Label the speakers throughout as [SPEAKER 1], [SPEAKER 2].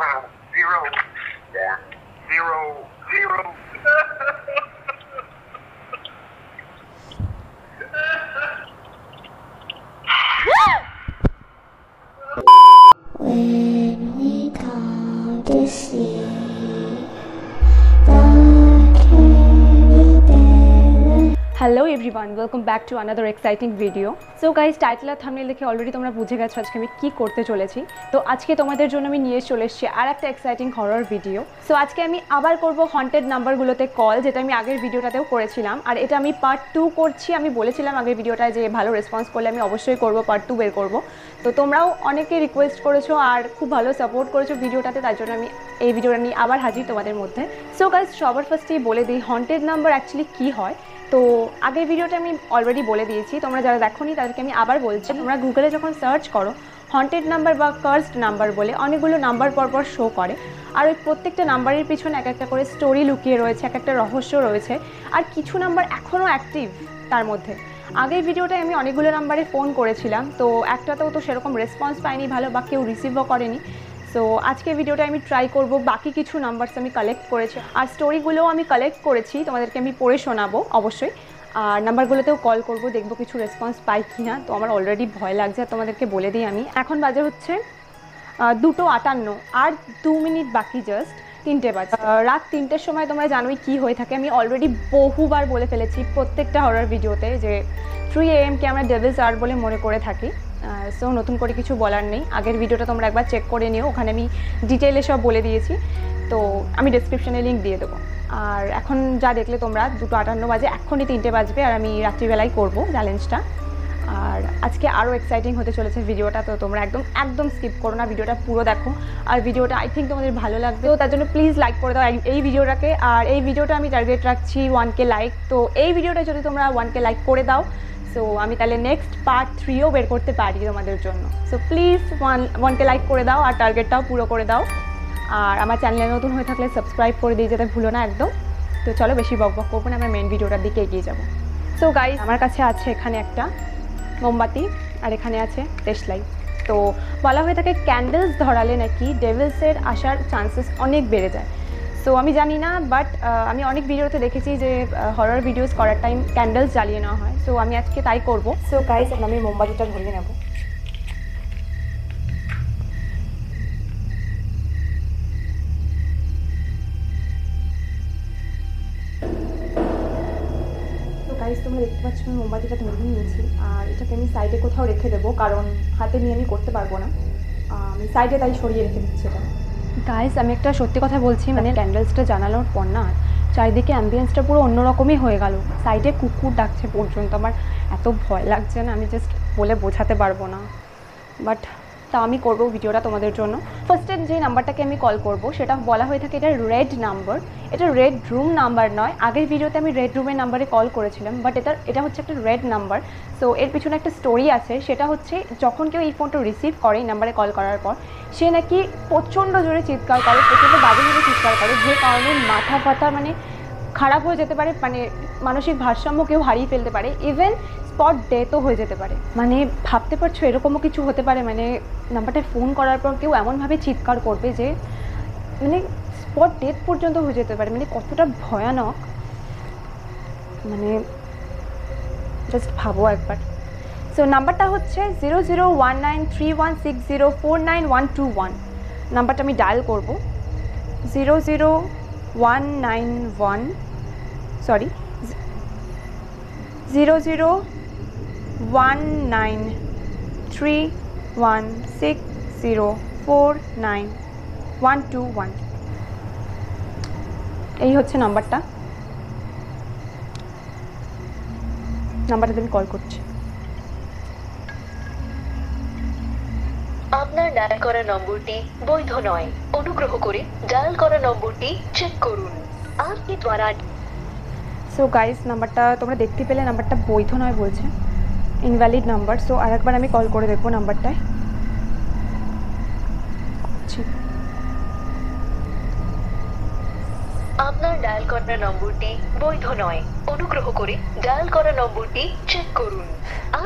[SPEAKER 1] When we come to see
[SPEAKER 2] hello everyone, welcome back to another exciting video. So guys, title আর thumbnail দেখে already তোমরা বুঝে গেছো আজকে আমি কী করতে চলেছি। তো আজকে তোমাদের জন্য আমি নিয়ে চলে এসেছি আর একটা এক্সাইটিং হরর ভিডিও। সো আজকে আমি আবার করব হন্টেড নাম্বারগুলোতে কল, যেটা আমি আগের ভিডিওটাতেও করেছিলাম। আর এটা আমি পার্ট 2 করছি। আমি বলেছিলাম আগের ভিডিওটায় যে ভালো রেসপন্স করলে আমি অবশ্যই করব, পার্ট 2 বের করব। তো তোমরাও অনেকে রিকোয়েস্ট করেছো আর খুব ভালো সাপোর্ট করেছো ভিডিওটাতে, তার জন্য আমি এই ভিডিওটা নিয়ে আবার হাজির তোমাদের মধ্যে। সো গাইজ, সবার ফার্স্টেই বলে দিই হন্টেড নাম্বার অ্যাকচুয়ালি কী হয়। তো আগের ভিডিওটা আমি অলরেডি বলে দিয়েছি, তোমরা যারা দেখোনি তাদেরকে আমি আবার বলছি। তোমরা গুগলে যখন সার্চ করো হন্টেড নাম্বার বা কার্সড নাম্বার বলে অনেকগুলো নাম্বার পরপর শো করে, আর ওই প্রত্যেকটা নাম্বারের পিছনে এক একটা করে স্টোরি লুকিয়ে রয়েছে, এক একটা রহস্য রয়েছে। আর কিছু নাম্বার এখনও অ্যাক্টিভ তার মধ্যে। আগের ভিডিওটায় আমি অনেকগুলো নাম্বারে ফোন করেছিলাম, তো একটাতেও তো সেরকম রেসপন্স পাইনি ভালো, বা কেউ রিসিভও করেনি। সো আজকে ভিডিওটা আমি ট্রাই করব বাকি কিছু নাম্বারস আমি কালেক্ট করেছি, আর স্টোরিগুলোও আমি কালেক্ট করেছি, তোমাদেরকে আমি পড়ে শোনাবো অবশ্যই। আর নাম্বারগুলোতেও কল করব, দেখবো কিছু রেসপন্স পাই কি না। তো আমার অলরেডি ভয় লাগছে, তোমাদেরকে বলে দিই আমি। এখন বাজে হচ্ছে 2:58, আর 2 মিনিট বাকি, জাস্ট 3টে বাজে। রাত 3টের সময় তোমরা জানোই কী হয়ে থাকে। আমি অলরেডি বহুবার বলে ফেলেছি প্রত্যেকটা হরর ভিডিওতে যে 3 AM কে আমরা ডেভিলস আওয়ার বলে মনে করে থাকি। সো নতুন করে কিছু বলার নেই, আগের ভিডিওটা তোমরা একবার চেক করে নিও, ওখানে আমি ডিটেইলে সব বলে দিয়েছি। তো আমি ডেসক্রিপশনে লিঙ্ক দিয়ে দেবো। আর এখন যা দেখলে তোমরা 2:58 বাজে, এখনই 3টে বাজবে, আর আমি রাত্রিবেলায় করবো চ্যালেঞ্জটা। আর আজকে আরও এক্সাইটিং হতে চলেছে ভিডিওটা, তো তোমরা একদম স্কিপ করো না, ভিডিওটা পুরো দেখো। আর ভিডিওটা আই থিঙ্ক তোমাদের ভালো লাগবে, তো তার জন্য প্লিজ লাইক করে দাও এই ভিডিওটাকে। আর এই ভিডিওটা আমি টার্গেট রাখছি 1K লাইক। তো এই ভিডিওটা যদি তোমরা 1K লাইক করে দাও, সো আমি তাহলে নেক্সট পার্ট 3ও বের করতে পারি তোমাদের জন্য। সো প্লিজ 1K লাইক করে দাও, আর টার্গেটটাও পুরো করে দাও। আর আমার চ্যানেলে নতুন হয়ে থাকলে সাবস্ক্রাইব করে দিয়ে যেতে ভুলো না একদম। তো চলো বেশি বক করবো না, আমরা মেন ভিডিওটার দিকে এগিয়ে যাবো। সো গাইজ, আমার কাছে আছে এখানে একটা মোমবাতি, আর এখানে আছে দেশলাই। তো বলা হয়ে থাকে ক্যান্ডেলস ধরালে নাকি ডেভিলসের আসার চান্সেস অনেক বেড়ে যায়। সো আমি জানি না, বাট আমি অনেক ভিডিওতে দেখেছি যে হরর ভিডিওস করার টাইম ক্যান্ডেলস জ্বালিয়ে নেওয়া হয়। সো আমি আজকে তাই করবো। সো গাইজ, আমি মোমবাতিটা ধরিয়ে নেব। গাইজ, তোমরা দেখতে পাচ্ছ আমি মোমবাতিটা ধরিয়ে নিয়েছি, আর এটাকে আমি সাইডে কোথাও রেখে দেবো, কারণ হাতে নিয়ে আমি করতে পারবো না। আমি সাইডে তাই সরিয়ে রেখে দিচ্ছি এটা। গাইজ, আমি একটা সত্যি কথা বলছি, মানে ক্যান্ডেলসটা জানানোর পর না চারিদিকে অ্যাম্বিয়েন্সটা পুরো অন্যরকমই হয়ে গেল। সাইডে কুকুর ডাকছে পর্যন্ত, আমার এত ভয় লাগছে না, আমি জাস্ট বলে বোঝাতে পারবো না। বাট তা আমি করবো ভিডিওটা তোমাদের জন্য। ফার্স্টে যে নাম্বারটাকে আমি কল করব সেটা বলা হয়ে থাকে এটা রেড নাম্বার। এটা রেড রুম নাম্বার নয়। আগের ভিডিওতে আমি রেড রুমের নাম্বারে কল করেছিলাম, বাট এটা হচ্ছে একটা রেড নাম্বার। সো এর পিছনে একটা স্টোরি আছে, সেটা হচ্ছে যখন কেউ এই ফোনটা রিসিভ করে এই নাম্বারে কল করার পর, সে নাকি প্রচণ্ড জোরে চিৎকার করে, প্রচণ্ড বাজেভাবে চিৎকার করে, যে কারণে মাথা ফাথা মানে খারাপ হয়ে যেতে পারে, মানে মানসিক ভারসাম্য কেউ হারিয়ে ফেলতে পারে, ইভেন স্পট ডেথও হয়ে যেতে পারে। মানে ভাবতে পারছো এরকমও কিছু হতে পারে, মানে নাম্বারটায় ফোন করার পর কেউ এমনভাবে চিৎকার করবে যে মানে স্পট ডেথ পর্যন্ত হয়ে যেতে পারে। মানে কতটা ভয়ানক, মানে জাস্ট ভাবো একবার। সো নাম্বারটা হচ্ছে 00193160492121। নাম্বারটা আমি ডায়াল করব। 0019316049121। এই হচ্ছে নাম্বারটা আমি কল করছি।
[SPEAKER 3] আপনার ডায়াল করা নম্বরটি বৈধ নয়, অনুগ্রহ করে ডায়াল করা নম্বরটি চেক করুন। আপনি দ্বারা
[SPEAKER 2] সো গাইস, নাম্বারটা তোমরা দেখতে পেলে, নাম্বারটা বৈধ নয় বলছে, ইনভ্যালিড নাম্বার। সো আরেকবার আমি কল করে দেখবো নাম্বারটায়।
[SPEAKER 3] আপনার ডায়াল করা নম্বরটি বৈধ নয়, অনুগ্রহ করে ডায়াল করা নম্বরটি চেক করুন।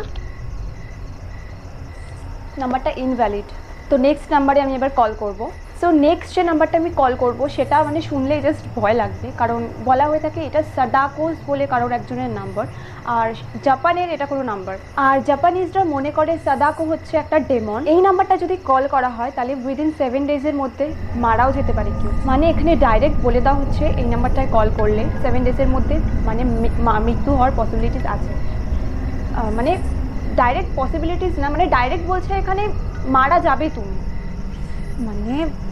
[SPEAKER 2] নাম্বারটা ইনভ্যালিড। তো নেক্সট নাম্বারে আমি এবার কল করব। সো নেক্সট যে নাম্বারটা আমি কল করব সেটা মানে শুনলেই জাস্ট ভয় লাগবে, কারণ বলা হয়ে থাকে এটা সাদাকোস বলে কারোর একজনের নাম্বার, আর জাপানের এটা কোনো নাম্বার, আর জাপানিজরা মনে করে সাদাকো হচ্ছে একটা ডেমন। এই নাম্বারটা যদি কল করা হয় তাহলে উইদিন 7 ডেজের মধ্যে মারাও যেতে পারে কেউ। মানে এখানে ডাইরেক্ট বলে দেওয়া হচ্ছে এই নাম্বারটায় কল করলে 7 ডেজের মধ্যে মানে মৃত্যু হওয়ার পসিবিলিটিস আছে। মানে ডাইরেক্ট পসিবিলিটিস না, মানে ডাইরেক্ট বলছে এখানে মারা যাবে তুমি। মানে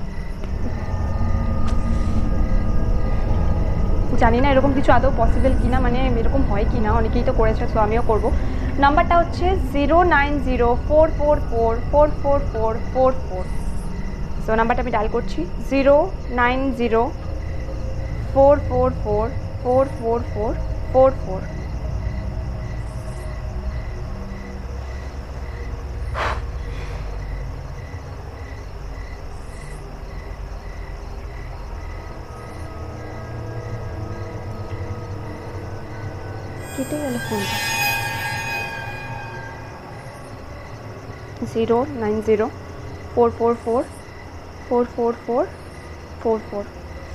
[SPEAKER 2] জানি না এরকম কিছু আদৌ পসিবল কিনা, মানে এরকম হয় কি না, অনেকেই তো করেছে, তো আমিও করব। নাম্বারটা হচ্ছে 09044444444। সো নাম্বারটা আমি ডায়াল করছি 09044444444। কেটে গেল ফোনটা। 09044444444।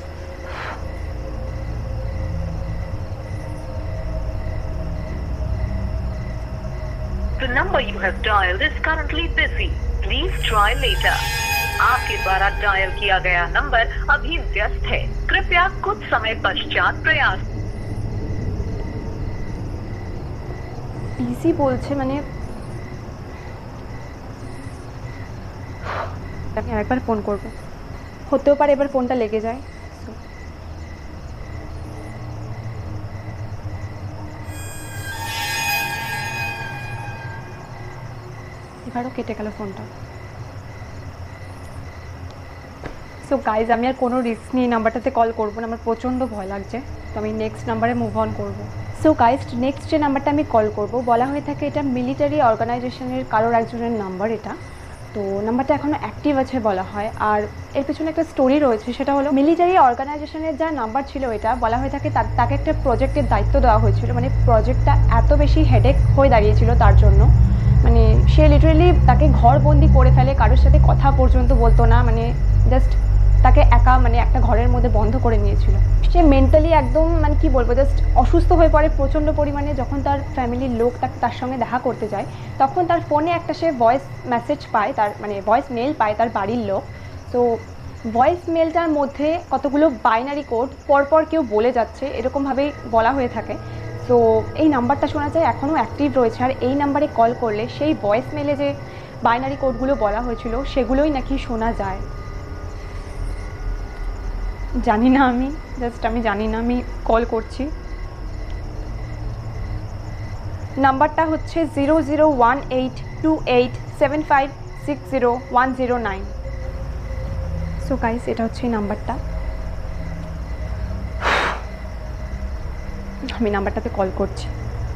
[SPEAKER 3] The number you have dialed is currently busy. Please try later. आपके द्वारा डायल किया गया नंबर अभी व्यस्त है, कृपया कुछ समय पश्चात प्रयास।
[SPEAKER 2] বিজি বলছে, মানে আমি আরেকবার ফোন করব, হতেও পারে এবার ফোনটা লেগে যায়। এবারও কেটে গেল ফোনটা। সো গাইজ আমি আর কোনো রিস্ক নিয়ে নাম্বারটাতে কল করবো না, আমার প্রচণ্ড ভয় লাগছে, তো আমি নেক্সট নাম্বারে মুভ অন করবো। সো গাইজ নেক্সট যে নাম্বারটা আমি কল করব বলা হয়ে থাকে এটা মিলিটারি অর্গানাইজেশনের কারোর একজনের নাম্বার এটা। তো নাম্বারটা এখনও অ্যাক্টিভ আছে বলা হয়, আর এর পেছনে একটা স্টোরি রয়েছে, সেটা হলো মিলিটারি অর্গানাইজেশনের যা নাম্বার ছিল এটা বলা হয়ে থাকে তাকে একটা প্রজেক্টের দায়িত্ব দেওয়া হয়েছিল। মানে প্রজেক্টটা এত বেশি হেডেক হয়ে দাঁড়িয়েছিল তার জন্য, মানে সে লিটারেলি তাকে ঘরবন্দি করে ফেলে, কারোর সাথে কথা পর্যন্ত বলতো না, মানে জাস্ট তাকে একা মানে একটা ঘরের মধ্যে বন্ধ করে নিয়েছিল। সে মেন্টালি একদম মানে কি বলবো জাস্ট অসুস্থ হয়ে পড়ে প্রচণ্ড পরিমাণে। যখন তার ফ্যামিলির লোক তার সঙ্গে দেখা করতে যায় তখন তার ফোনে একটা সে ভয়েস মেসেজ পায়, তার মানে ভয়েস মেল পায় তার বাড়ির লোক। তো ভয়েস মেলটার মধ্যে কতগুলো বাইনারি কোড পরপর কেউ বলে যাচ্ছে এরকমভাবেই বলা হয়ে থাকে। তো এই নাম্বারটা শোনা যায় এখনও অ্যাক্টিভ রয়েছে, আর এই নাম্বারে কল করলে সেই ভয়েস মেলে যে বাইনারি কোডগুলো বলা হয়েছিল সেগুলোই নাকি শোনা যায়। জানি না, আমি জানি না, আমি কল করছি। নাম্বারটা হচ্ছে 0018287560109। সো গাইস এটা হচ্ছে এই নাম্বারটা, আমি নাম্বারটাতে কল করছি।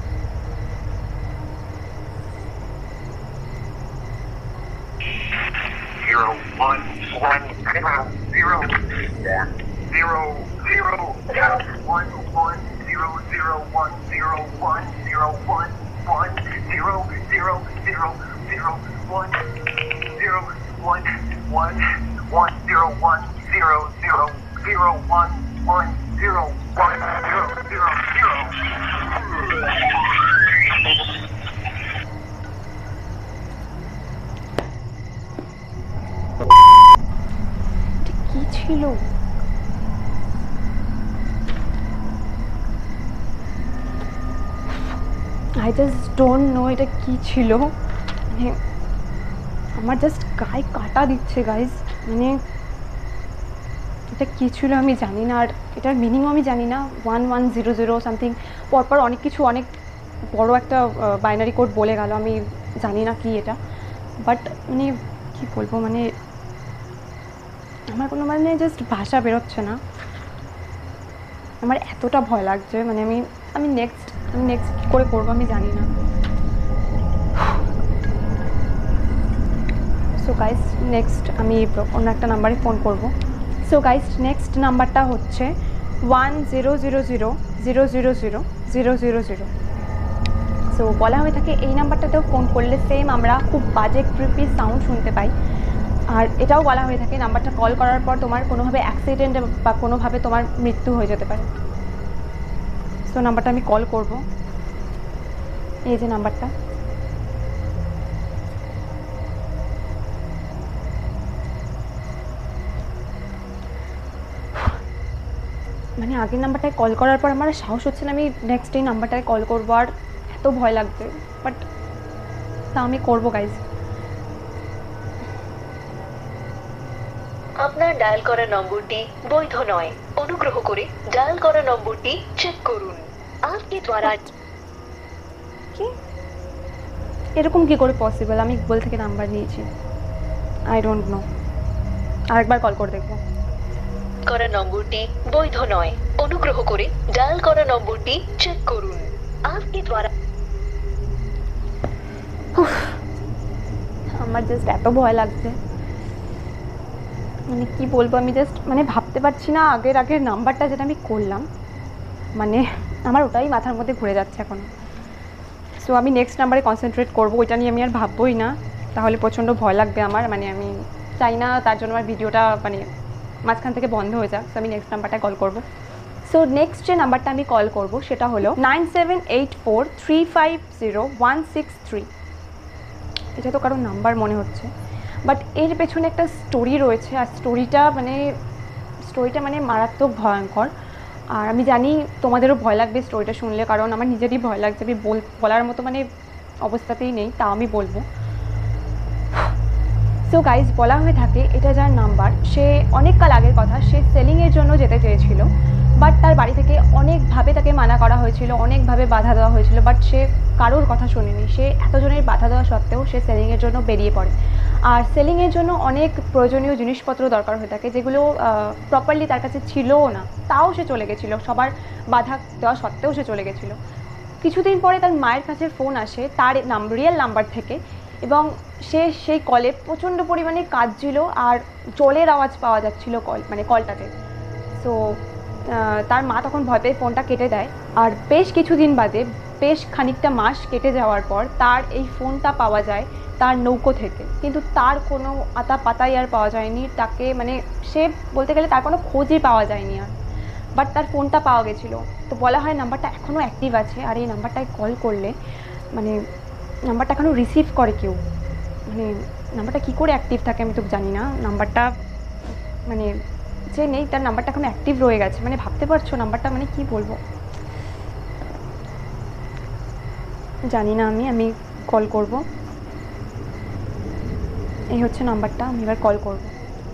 [SPEAKER 2] কি ছিল? আই জাস্ট ডোন্ট নো এটা কি ছিল। মানে আমার জাস্ট গায়ে কাটা দিচ্ছে গাইজ, মানে এটা কী ছিল আমি জানি না, আর এটার মিনিংও আমি জানি না। 1100 সামথিং পরপর অনেক কিছু, অনেক বড় একটা বাইনারি কোড বলে গেল, আমি জানি না কি এটা। বাট মানে কী বলবো, মানে আমার কোনো মানে জাস্ট ভাষা বেরোচ্ছে না, আমার এতটা ভয় লাগছে। মানে আমি নেক্সট কী করে করবো আমি জানি না। সো গাইস নেক্সট আমি অন্য একটা নাম্বারে ফোন করব। সো গাইস নেক্সট নাম্বারটা হচ্ছে 1000000000। সো বলা হয়ে থাকে এই নাম্বারটাতেও ফোন করলে সেম আমরা খুব বাজে ক্রিপি সাউন্ড শুনতে পাই, আর এটাও বলা হয়ে থাকে নাম্বারটা কল করার পর তোমার কোনোভাবে অ্যাক্সিডেন্ট বা কোনোভাবে তোমার মৃত্যু হয়ে যেতে পারে। সো নাম্বারটা আমি কল করব, এই যে নাম্বারটা। মানে আগের নাম্বারটায় কল করার পর আমার সাহস হচ্ছে না আমি নেক্সট এই নাম্বারটায় কল করবো, আর এত ভয় লাগছে, বাট তা আমি করবো গাইজ।
[SPEAKER 4] আপনার ডায়াল করা নম্বরটি বৈধ নয়, অনুগ্রহ করে ডায়াল করা নম্বরটি চেক করুন। আপনি দ্বারা
[SPEAKER 2] কি এরকম কি করে পসিবল? আমি গুগল থেকে নাম্বার নিয়েছি, আই ডোন্ট নো। আরেকবার কল করে দেখবো।
[SPEAKER 4] করা নম্বরটি বৈধ নয়, অনুগ্রহ করে ডায়াল করা নম্বরটি চেক করুন। আপনি দ্বারা
[SPEAKER 2] আমার জাস্ট এত ভয় লাগছে, মানে কি বলবো, আমি জাস্ট মানে ভাবতে পারছি না আগের নাম্বারটা যেটা আমি করলাম, মানে আমার ওটাই মাথার মধ্যে ঘুরে যাচ্ছে এখন। সো আমি নেক্সট নাম্বারে কনসেন্ট্রেট করবো, ওইটা নিয়ে আমি আর ভাববোই না, তাহলে প্রচণ্ড ভয় লাগবে আমার। মানে আমি চাই না তার জন্য আমার ভিডিওটা মানে মাঝখান থেকে বন্ধ হয়ে যাক। সো আমি নেক্সট নাম্বারটায় কল করবো। সো নেক্সট যে নাম্বারটা আমি কল করবো সেটা হলো 9784350163। এটা তো কারোর নাম্বার মনে হচ্ছে, বাট এর পেছনে একটা স্টোরি রয়েছে, আর স্টোরিটা মানে মারাত্মক ভয়ঙ্কর। আর আমি জানি তোমাদেরও ভয় লাগবে স্টোরিটা শুনলে, কারণ আমার নিজেরই ভয় লাগছে, আমি বলার মতো মানে অবস্থাতেই নেই, তাও আমি বলবো। সো গাইজ, বলা হয়ে থাকে এটা যার নাম্বার, সে অনেককাল আগের কথা, সে সেলিংয়ের জন্য যেতে চেয়েছিল, বাট তার বাড়ি থেকে অনেকভাবে তাকে মানা করা হয়েছিল, অনেকভাবে বাধা দেওয়া হয়েছিল, বাট সে কারোর কথা শোনেনি। সে এতজনের বাধা দেওয়া সত্ত্বেও সে সেলিংয়ের জন্য বেরিয়ে পড়ে। আর সেলিংয়ের জন্য অনেক প্রয়োজনীয় জিনিসপত্র দরকার হয়ে থাকে, যেগুলো প্রপারলি তার কাছে ছিলও না, তাও সে চলে গেছিলো, সবার বাধা দেওয়া সত্ত্বেও সে চলে গেছিলো। কিছুদিন পরে তার মায়ের কাছে ফোন আসে তার রিয়েল নাম্বার থেকে, এবং সে সেই কলে প্রচণ্ড পরিমাণে কাঁদছিল, আর জলের আওয়াজ পাওয়া যাচ্ছিলো কলটাতে। সো তার মা তখন ভয় পেয়ে ফোনটা কেটে দেয়। আর বেশ কিছুদিন বাদে, বেশ খানিকটা মাস কেটে যাওয়ার পর তার এই ফোনটা পাওয়া যায় তার নৌকো থেকে, কিন্তু তার কোনো আতা পাতাই আর পাওয়া যায়নি তাকে, মানে সে বলতে গেলে তার কোনো খোঁজই পাওয়া যায়নি আর, বাট তার ফোনটা পাওয়া গেছিলো। তো বলা হয় নাম্বারটা এখনও অ্যাক্টিভ আছে, আর এই নাম্বারটায় কল করলে মানে নাম্বারটা এখনও রিসিভ করে কেউ। মানে নাম্বারটা কী করে অ্যাক্টিভ থাকে আমি তো জানি না, নাম্বারটা মানে যে নেই তার নাম্বারটা এখন অ্যাক্টিভ রয়ে গেছে, মানে ভাবতে পারছো নাম্বারটা, মানে কি বলবো জানি না। আমি কল করব, এই হচ্ছে নাম্বারটা, আমি এবার কল করব।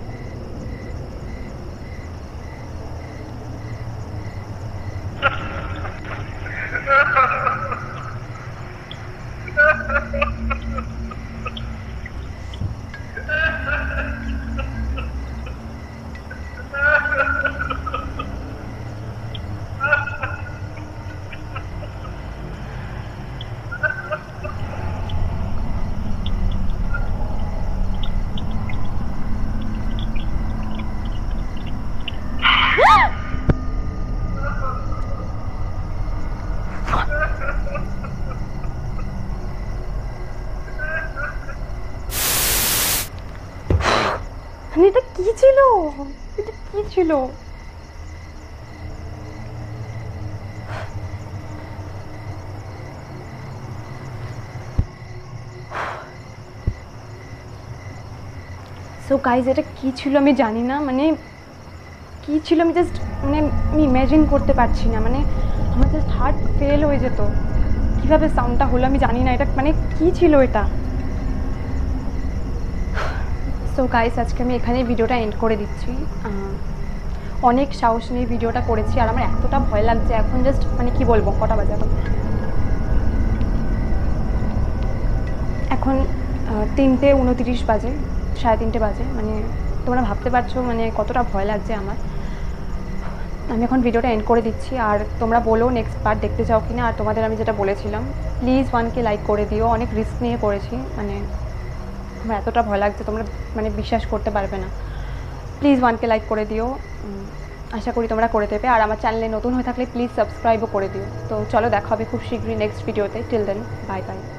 [SPEAKER 2] এটা কি ছিল, এটা কি ছিল? সো গাইজ, এটা কী ছিল আমি জানি না, মানে কী ছিল আমি জাস্ট মানে আমি ইম্যাজিন করতে পারছি না, মানে আমার জাস্ট হার্ট ফেল হয়ে যেত। কীভাবে সাউন্ডটা হলো আমি জানি না, এটা মানে কী ছিল এটা। সো গাইস, আজকে আমি এখানেই ভিডিওটা এন্ড করে দিচ্ছি। অনেক সাহস নিয়ে ভিডিওটা করেছি, আর আমার এতটা ভয় লাগছে এখন, জাস্ট মানে কি বলবো, কটা বাজে এখন 3:29 বাজে, 3:30 বাজে, মানে তোমরা ভাবতে পারছো মানে কতটা ভয় লাগছে আমার। আমি এখন ভিডিওটা এন্ড করে দিচ্ছি, আর তোমরা বলো নেক্সট পার্ট দেখতে চাও কিনা। আর তোমাদের আমি যেটা বলেছিলাম, প্লিজ 1K লাইক করে দিও, অনেক রিস্ক নিয়ে করেছি, মানে আমার এতটা ভয় লাগছে তোমরা মানে বিশ্বাস করতে পারবে না। প্লিজ 1K লাইক করে দিও, আশা করি তোমরা করে দেবে। আর আমার চ্যানেলে নতুন হয়ে থাকলে প্লিজ সাবস্ক্রাইবও করে দিও। তো চলো, দেখা হবে খুব শীঘ্রই নেক্সট ভিডিওতে। Till then, bye by.